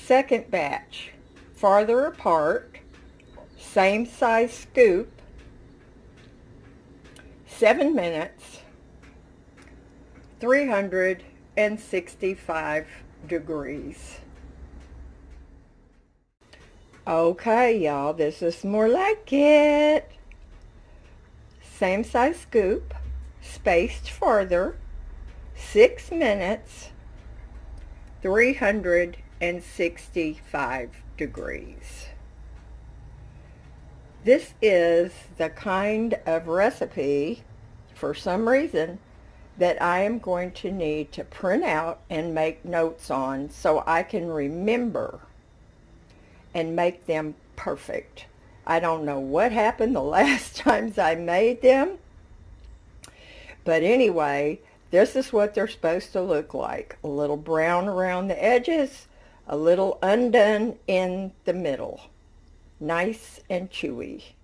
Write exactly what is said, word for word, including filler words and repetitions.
second batch, farther apart, same size scoop, seven minutes, three hundred sixty-five degrees. Okay, y'all, this is more like it. Same size scoop, spaced farther, six minutes, three hundred sixty-five degrees. This is the kind of recipe, for some reason, that I am going to need to print out and make notes on so I can remember and make them perfect. I don't know what happened the last times I made them, but anyway, this is what they're supposed to look like. A little brown around the edges, a little undone in the middle. Nice and chewy.